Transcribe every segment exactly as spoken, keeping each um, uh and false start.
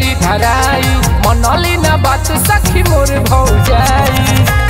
दिहली धराई मनली ना बात सखी मोर भौजाई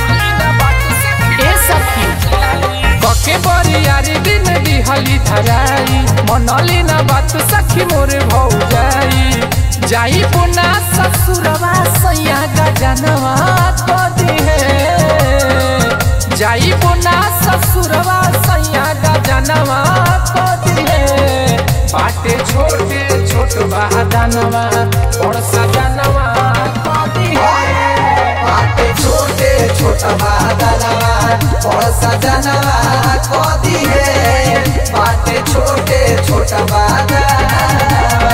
ए सखी कके बरियारी दिन दिहली धराई मनली ना बात सखी मोर भौजाई जाई पुना ससुरवा सैया गजनवा कदी है जाई पुना ससुरवा सैया गजनवा कदी है बाटे छोटे छोट बहादनवा और सजनवा कदी है बाटे छोटे छोट बहादनवा और सजनवा कदी है बाटे छोटे छोट बहादनवा।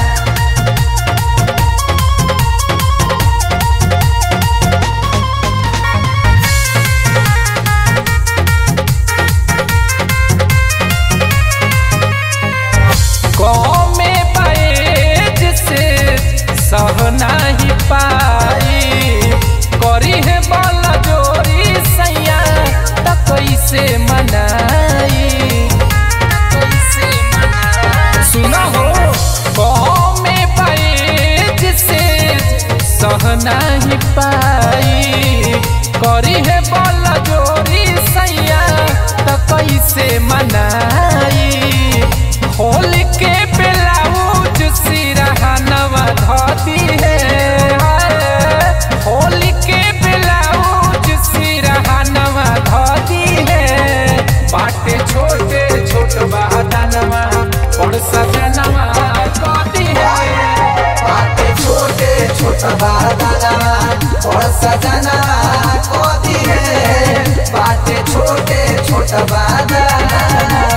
सह नहीं पाई करी है बल जोरी सैया त कैसे मनाई कैसे मनाई सुना हो कौमे पैज से सह नहीं पाई करी है बल जोरी सैया त कैसे मनाई होल के ब्लाउज सिरहनवा धोती है होली के ब्लाउज सिरहनवा धोती है बाटे छोटे छोट बहादनवा और सजनवा कदी है बाटे छोटे छोट बहादनवा और सजनवा कदी है बाटे छोटे छोट बहादनवा।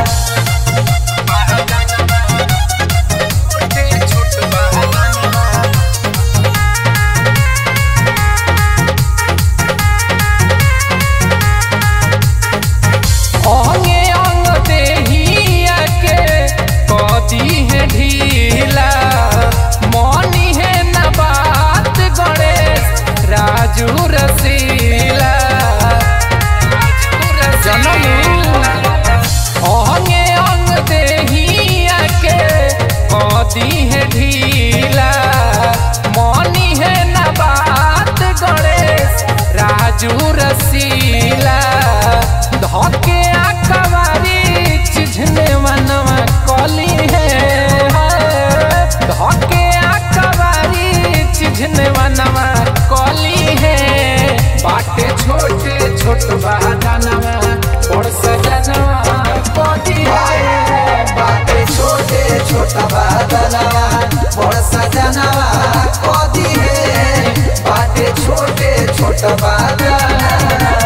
ढीला मौनी है न बात गणेश राजू रसीला अंगे अंग देहिया के कदी है ढीला मौनी है न बात गणेश राजू रसीला धोके आकवारी चिझने मनवा कली है धोके आकवारी चिझने मनवा कली है बाटे छोटे छोट बहादनवा और सजनवा कदी है बाटे छोटे छोट बहादनवा और सजनवा कदी है बाटे छोटे छोट बहादनवा।